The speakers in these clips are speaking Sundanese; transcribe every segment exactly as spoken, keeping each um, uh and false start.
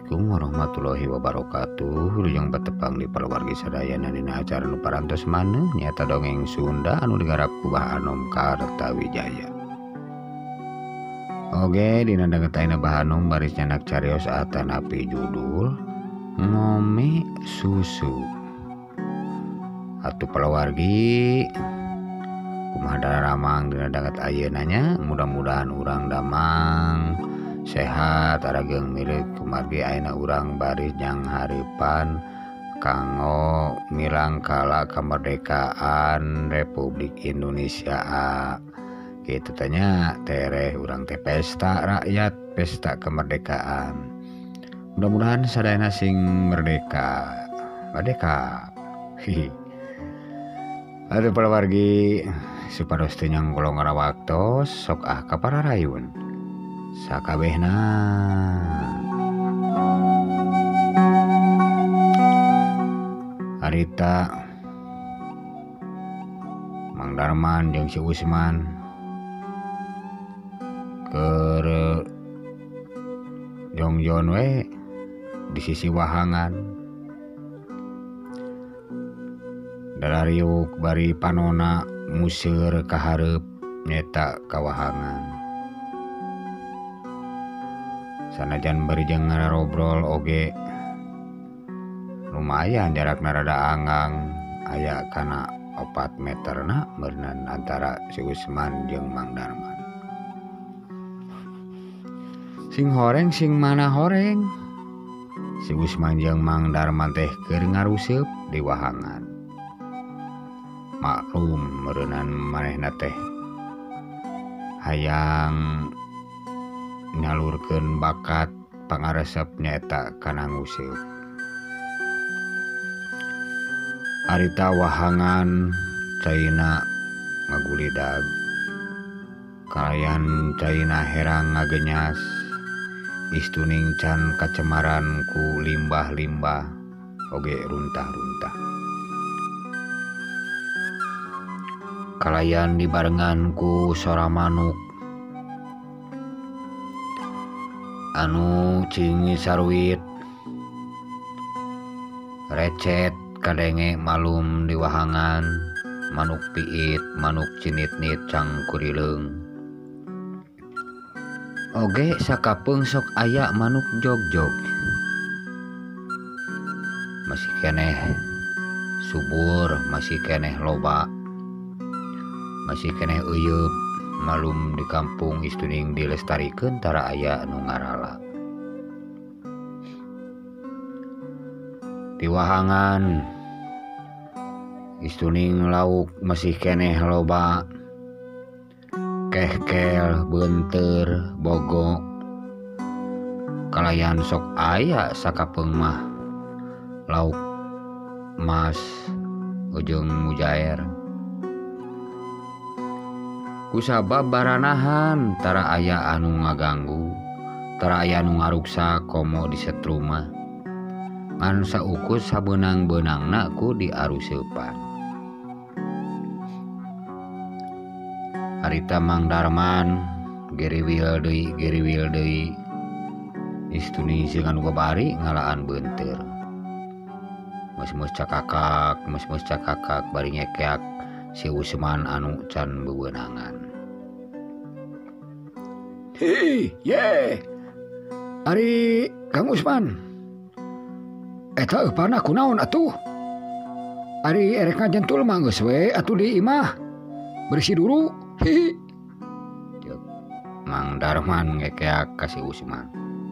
Assalamualaikum warahmatullahi wabarakatuh. Wilujeng betepang di paluwargi sadayana dina acara nu parantos maneh nyata dongeng Sunda anu digarap ku Bah Anom Kartawijaya. Oge dina dangetaina Bah Anom baris nyanak carios atanapi judul Ngome Susu. Atuh paluwargi kumaha dararamang dina danget ayeuna nya, mudah-mudahan urang damang sehat arageng milik kumargi ayeuna urang baris nyang haripan kanggo milangkala kamardekaan Republik Indonesia. Kitu tanya tereh urang teh pesta rakyat, pesta kemerdekaan. Mudah-mudahan sadayana sing merdeka. Merdeka. Hihi. Aduh paluwargi supados teu nyang kula ngarawaktos sok ah kapararayun sakabehna. Harita Mang Darman jeung si Usman keur jongjon we di sisi wahangan. Dalariuk bari panona museur ka hareup nyeta kawahangan. Sanajan bari jeung ngararobrol oge lumayan jarakna rada anggang, aya kana opat meterna beureunan antara si Usman jeung Mang Darman. Sing horeng sing mana horeng, si Usman jeung Mang Darman teh keur ngaruseup di wahangan. Maklum meureunan manehna teh hayang nyalurkeun bakat pangaresep nyaeta kana nguseup. Harita wahangan caina ngagulidag, kalayan caina herang ngagenyas, istuning can kacemaran ku limbah-limbah oge runtah-runtah. Kalayan dibarengan ku sora manuk anu cingi sarwit recet kadenge malum di wahangan, manuk piit, manuk cinit-nit cang kurileung. Oge sakapeung sok aya manuk jog-jog. Masih keneh subur, masih keneh loba, masih keneh euyeup malum di kampung istuning dilestarikeun tara aya nu ngarala. Di wahangan istuning lauk masih keneh loba, kehkel, beunteur, bogo. Kalayan sok aya sakapeung mah lauk mas ujung mujaer. Kusabab baranahan tara aya anu ngaganggu, tara aya anu ngaruksa komo di setruma. Ngan saukus sabeunang-beunangna ku diaruseupan. Harita Mang Darman geriwil deui geriwil deui istuning sieun babari ngalaan beunteur. Mus-mus cakakak, mus-mus cakakak bari nyekeak si Usman anu can bebeunangan. Hei, ye. Ari Kang Usman. Eta eupana kunaon atuh? Ari erek ngajentul mah geus we atuh di imah. Bersih dulu. Hihi. Cek Mang Darman ngekeak ka si Usman.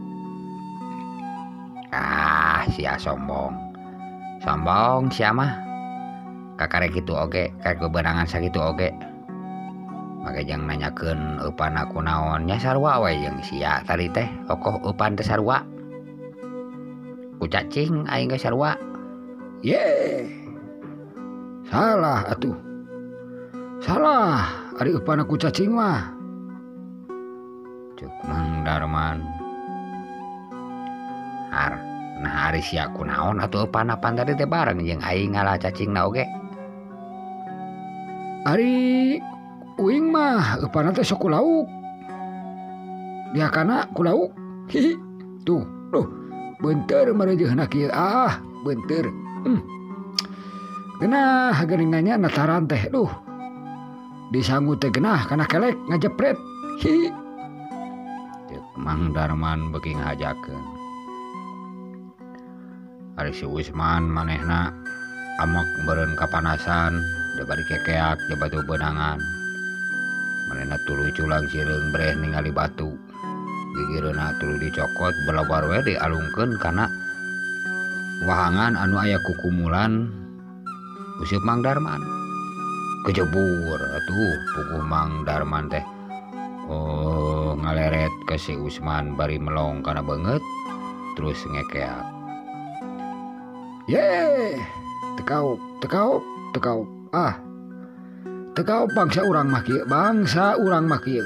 Ah, sia sombong. Sombong sia mah. Kakarek kitu oge, karek bebeunangan sakitu oge. Make jang nanyakeun eupana kunaon nya sarua we jeung sia tadi teh okoh eupan teh sarua. Ku cacing aing ge sarua. Ye. Salah atuh. Salah ari eupana ku cacing mah. Cuk Mang Darman. Har, nah ari sia kunaon atuh eupana pan tadi teh bareng jeung aing ngalah cacingna oge. Ari uing mah eupana teh sok ku lauk. Dia kana ku lauk. Hihi. Tuh, tuh. bentar marejeuhna kieu ah bentar hmm. Genah geuningannya nataran teh duh disanggu teh genah kana kelek ngajepret hi Cek Mang Darman beuki ngahajakeun ari si Usman manehna amok beureun kapanasan da bari kekeak di batu beunangan manehna tuluy culang cireung breh ningali batu gigireunna tuluy dicokot belabar we dialungkeun kana wahangan anu aya kukumulan useup Mang Darman kejebur atuh puguh Mang Darman teh oh ngaleret ke si Usman bari melong kana beungeut terus ngekeak ye tekaup tekaup tekaup ah tekaup bangsa urang mah kieu bangsa urang mah kieu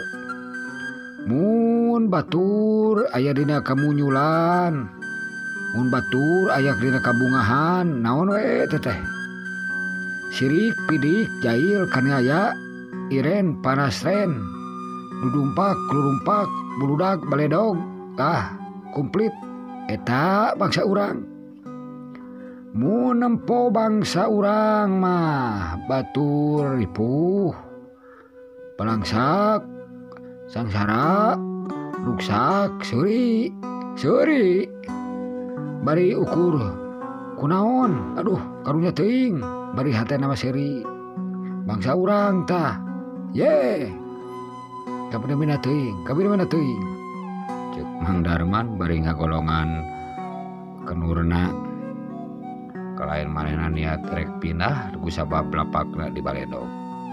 mun batur aya dina kamunyulan mun batur aya dina kabungahan naon we teh teh sirik pidik jail kaniaya iren panasren dudumpak klurumpak buludak baledog ah komplit eta bangsa urang mun nempo bangsa urang mah batur ripuh palangsak sangsara ruksak seuri seuri bari ukur kunaon aduh karunya teuing bari hatena mah seuri bangsa urang tah ye kabina-bina teuing kabina-bina teuing cek Mang Darman bari ngagolongan kenurna kalain manehna niat rek pindah ku sabab lapakna di baledog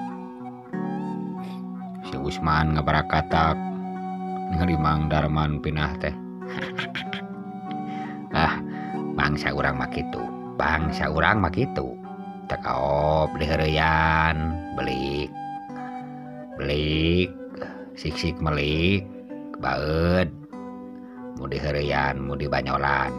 si Usman ngabarakatak ningali Mang Darman pindah teh ah bangsa urang mah kitu bangsa urang mah kitu tekaop diheureuyan belik belik sik-sik melik baeud mu diheureuyan mu dibanyolan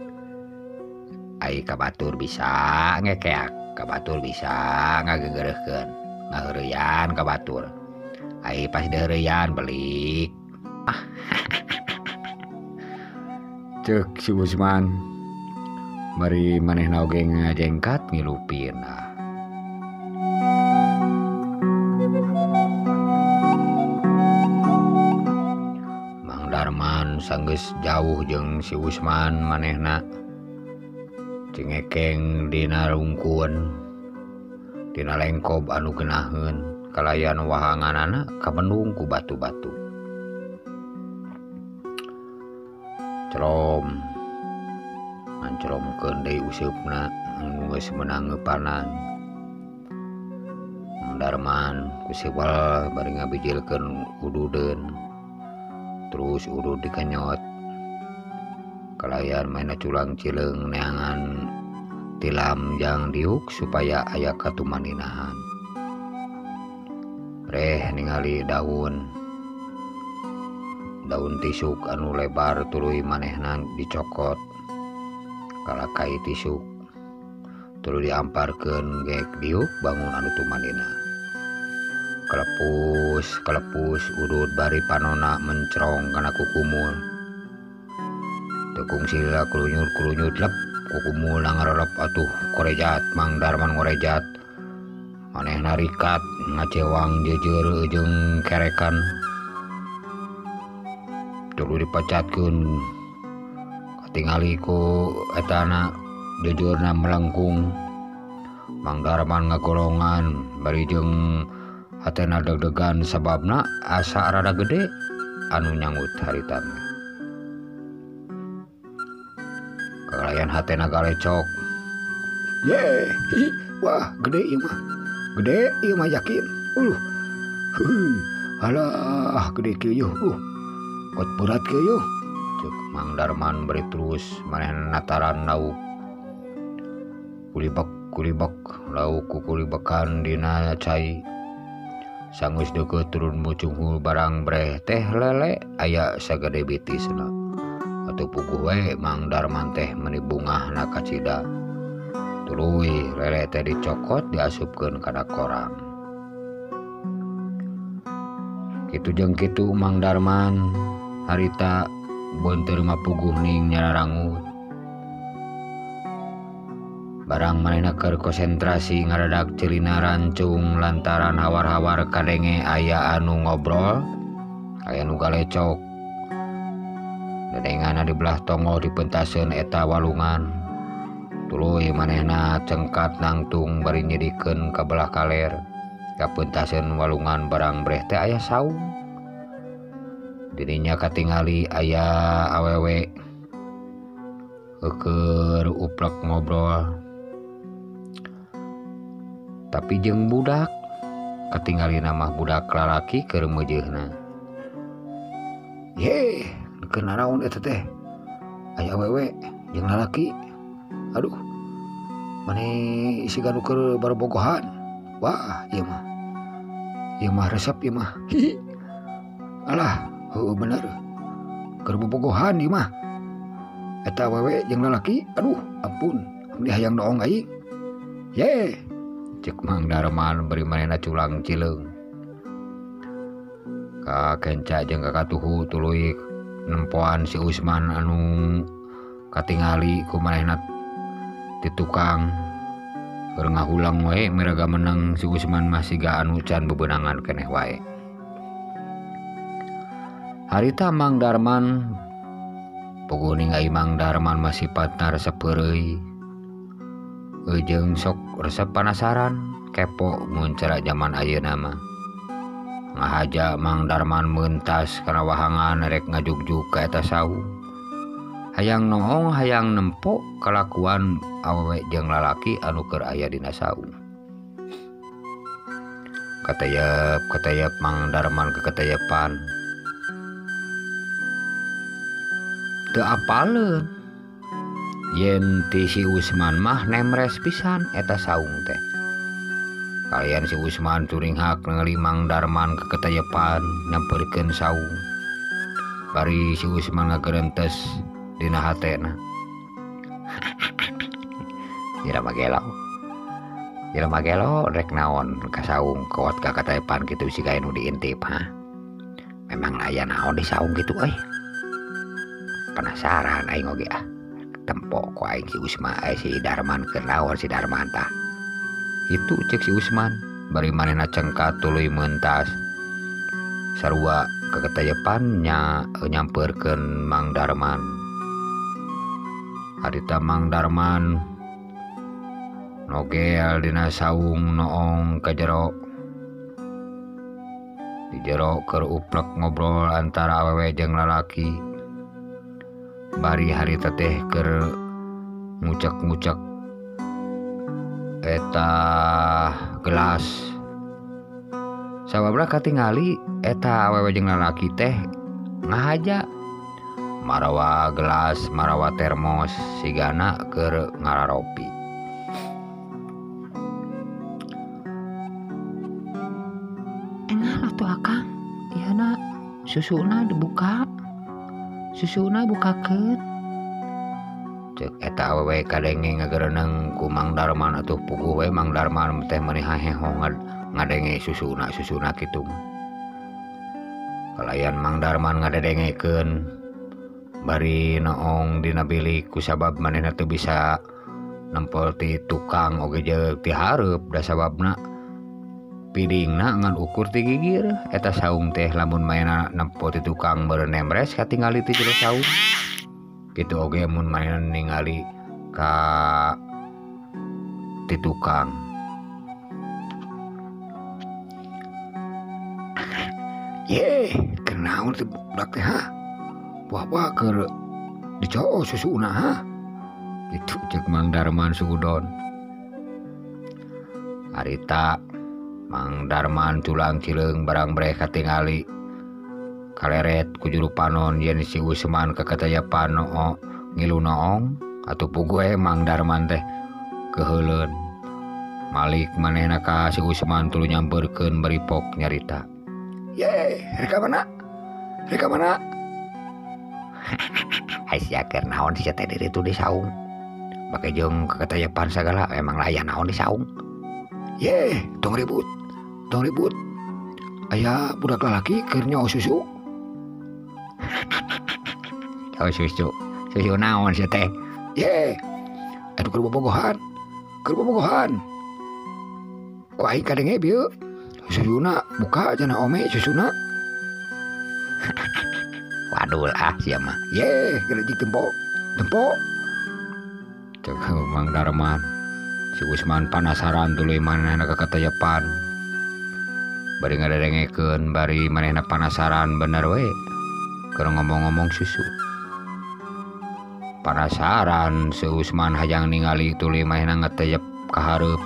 ai ka batur bisa ngekeak ka batur bisa ngageugeureuhkeun ngaheureuyan ka batur ai pas diheureuyan belik ah cek si Usman bari manehna oge ngajengkat ngilupin ah Mang Darman sanggeus jauh jeung si Usman manehna cengekeng dina rungkun dina lengkob anu geunaheun kalayan wahanganana kabendung ku batu-batu celom ancelomkeun deui useupna anu geus meunang ngeupanan Mang Darman ku sibal bari ngabijilkeun ududeun terus udud dikenyot kalayan mainna culang cileung neangan tilam jang diuk supaya aya katumaninahan reh ningali daun daun tisuk anu lebar tuluy manehna dicokot kalakai tisuk tuluy diamparkeun geek diuk bangun anu tumanina kelepus kelepus udud bari panona mencrong kana kukumul tekung sila kulunyut-kulunyut lep kukumul ngarelep atuh korejat Mang Darman ngorejat manehna rikat ngacewang jeujeur jeung kerekan tuluy dipacatkeun katingali ku etana jejeurna melengkung Mang Darman ngagolongan bari jeung hatena deg-degan sababna asa rada gede anu nyangut harita mah kalayan hatena galecok ye hi, wah gede ieu mah gede ieu mah yakin uh heuh alah gede kieu uh kot berat kieu cek Mang Darman bari terus manehna nataran lauk kulibek kulibek lauk ku kulibekan dina cai sanggeus deukeut turun mucunghul barang breh teh lele aya sagede bitisna atuh puguh we Mang Darman teh meuni bungahna kacida tuluy lele teh dicokot diasupkeun kana korang kitu jeung kitu Mang Darman harita beunteur mah puguh ning nyararangut barang manehna keur konsentrasi ngaradak celina rancung lantaran hawar-hawar kadenge aya anu ngobrol aya nu galecok. Dedengana di belah tongo dipentaseun eta walungan. Tuluy manehna cengkat nangtung bari nyedikeun ka belah kaler. Kapentaseun walungan barang breh teh aya saung. Dirinya katingali aya awewe keur uplek ngobrol. Tapi jeung budak katingali nama budak lalaki keur meujeuhna. Ye, keur naraon eta teh? Aya awewe jeung lalaki. Aduh. Maneh isi ganu keur barbogohan. Wah, ieu mah. Ieu mah resep ieu mah. Alah, heueuh bener. Keur bobogohan ieu mah. Eta awewe jeung lalaki, aduh, ampun. Abdi hayang noong aing. Ye. Cek Mang Darman beri manehna culang cileung. Ka kenca jeung ka katuhu tuluy nempoan si Usman anu katingali ku manehna ti tukang. Keur ngahulang wae miraga menang si Usman mah siga anu can bebeunangan keneh wae. Harita Mang Darman puguh ningali Mang Darman masih patna resep heureuy. Eujeung sok resep penasaran kepo mun cara zaman ayeuna mah. Ngahaja Mang Darman meuntas kana wahangan rek ngajugjug ka eta saung. Hayang noong hayang nempo kalakuan awewe jeung lalaki anu keur aya dina saung. Katayep katayep Mang Darman kekatayepan. Teu apaleun yen ti si Usman mah nemres pisan eta saung teh. Kalian si Usman turing hak ningali Mang Darman kekatayepan nyamperkeun saung. Bari si Usman ngageurentes dina hatena. Jelema gelo. Jelema gelo rek naon ka saung kuat ka katayepan kitu siga anu diintip ha. Memang aya naon di saung kitu euy. Penasaran aing oge ah. Tempo ku aing si Usman eh, si Darman keur naon si Darman tah. Itu cek si Usman bari manehna cengkat tuluy meuntas. Sarua kekatayepan nya nyampeurkeun Mang Darman. Harita Mang Darman nogel dina saung noong ka jero. Di jero keur uplek ngobrol antara awewe jeung lalaki. Bari harita teh keur ngucek-ngucek eta gelas. Sababna katingali eta awewe jeung lalaki teh ngahaja marawa gelas marawa termos sigana keur ngararopi. Enggak atuh akang, ieu susuna dibuka. Susuna bukakeun. Cek eta awewe kadenge ngageureunang ku Mang Darman atuh puguh we Mang Darman teh maneh haheho ngadenge susuna susuna kitu. Kalayan Mang Darman ngadedengekeun bari noong dina bilik kusabab manehna teu bisa nempel ti tukang oge jeung ti hareup da sababna pidingna ngan ukur ti gigir. Eta saung teh lamun manehna nempo ti tukang beureun nemres katingali ti jero saung. Kitu oge mun manehna ningali ka ti tukang. Ye, keur naon teh budak teh ha? Wah-wah keur dicoo susuna ha? Itu cek Mang Darman sugudon. Harita Mang Darman culang cileung barang breh katingali kaleret ku juru panon yen si Usman kekatayepan noo ngilu noong atuh puguh Mang Darman teh keheuleun. Malik manehna ka si Usman tuluy nyampeurkeun bari pok nyarita. Ye, reka mana? Reka mana? Hai sia keur naon sia teh diri tu di saung. Make jeung kekatayepan sagala emang layan naon di saung. Ye, tong ribut. Tong ribut. Aya budak lalaki keur nyoo susu. Oh susu. Susu naon sia teh? Ye. Anu keur bobogohan. keur bobogohan. Ku aing kadenge bieu. Susuna buka cenah ome susuna. Waduh ah sia mah. Ye, gerejik tempo. Tempo. Cek Mang Darman. Si Usman penasaran tuluy manehna kakatayepan. Bari ngaderengekeun bari manehna penasaran bener we. Keur ngomong-ngomong susu. Penasaran si Usman hayang ningali tuluy manehna ngeteyep ka hareup.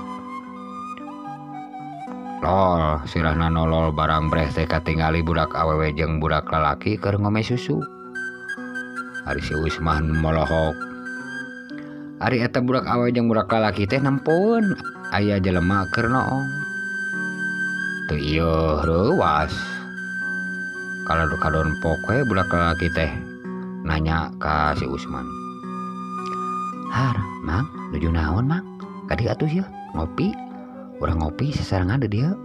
Lol, sirahna nolol barang breh teh katingali budak awewe jeung budak lalaki keur ngome susu. Ari si Usman molohok. Ari eta budak awewe jeung budak lalaki teh nempun aya jelema keur noong. Teu ieu reuwas. Kalau kadon pok we budak lalaki teh nanya ka si Usman. Har, Mang, nuju naon, Mang? Kadi atuh ieu ngopi. Urang ngopi sesarengan di dia.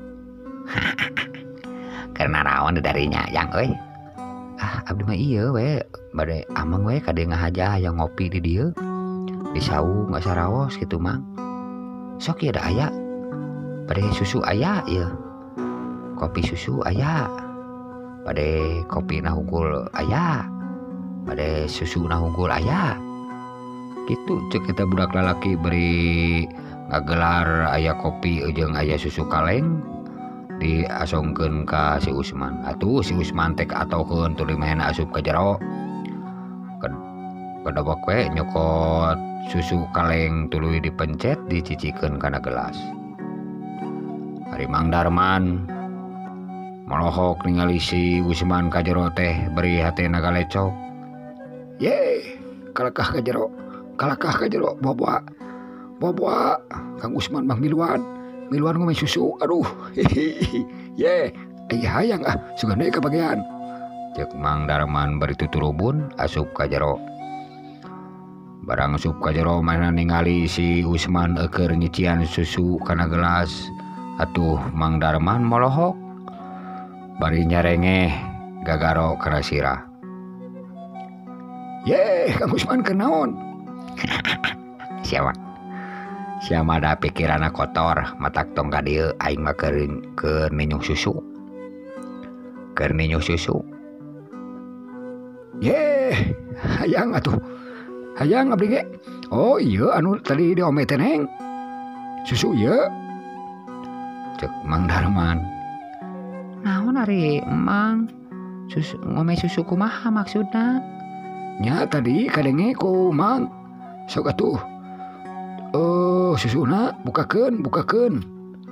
Karena naon darinya yang euy. Ah, abdi mah ieu we, bade amang we kade ngahaja hayang ngopi di dieu. Di saung nggak saraos gitu, Mang. Sok ieu da aya. Bade susu aya ieu. Kopi susu aya. Bade kopi na hungkul aya. Bade susu na hungkul aya. Gitu cek kita budak lalaki beri ngagelar aya kopi jeung aya susu kaleng diasongkeun ka si Usman. Atuh si Usman teh atokeun tuluy manehna asup ka jero. Kadobok we nyokot susu kaleng tuluy dipencet dicicikeun kana gelas. Ari Mang Darman molohok ningali si Usman ka jero teh beri hatena galecok. Ye, kalakah ka jero. Kalakah ka jero boboa. Boboa, Kang Usman mah miluan, miluan ngomong susu, aduh, hihihi, ye, ayah hayang ah, sugan deui kabagian. Cek Mang Darman bari tuturubun asup ka jero. Barang asup ka jero manehna ningali si Usman keur nyician susu kana gelas. Atuh Mang Darman molohok. Bari nyarengeh gagaro kana sirah. Ye, Kang Usman keur naon? Siapa? Siapa ada pikiranna kotor matak tong ka dieu aing mah keur keur ninyuh susu. Keur ninyuh susu. Ye, hayang atuh. Hayang abdi ge. Oh iya anu tadi diome teh neng. Susu ieu. Cek Mang Darman. Naon ari Mang? Susu ngome susu kumaha maksudna? Nya tadi kadenge ku Mang. Sok atuh. Oh, susuna bukakeun, bukakeun.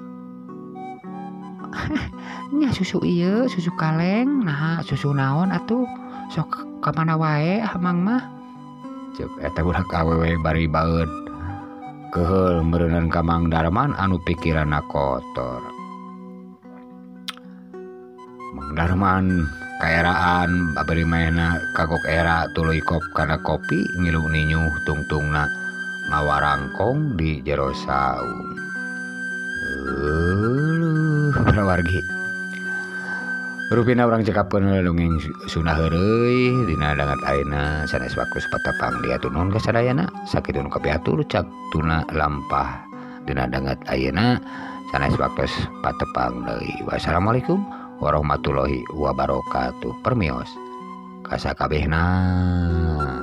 Nya susu ieu, susu kaleng, nah susu naon atuh? Sok ka mana wae Mang mah. Cek eta budak awewe bari baeud. Keheul meureunnan ka Mang Darman anu pikiranna kotor. Mang Darman kaeraan babari mainna kagok era tuluy kop kana kopi ngilu ninyuh tungtungna ngawarangkong di jero saung. Heuh, prawargi. Rupina urang cekapkeun dongeng sunah heureuy dina dangat ayeuna sanes bagus patepang diaturun ka sadayana sakitun kapiatur cak tuna lampah dina dangat ayeuna sanes bagus patepang deui. Wassalamualaikum warahmatullahi wabarakatuh. Permios kasakabehna.